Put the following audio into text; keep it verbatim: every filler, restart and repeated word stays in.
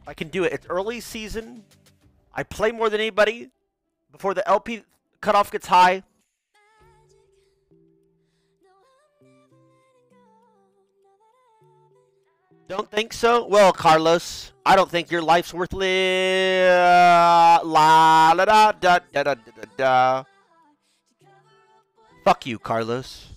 I can do it. It's early season. I play more than anybody before the L P cutoff gets high. Don't think so? Well, Carlos, I don't think your life's worth li la la da da da da da da. Fuck you, Carlos.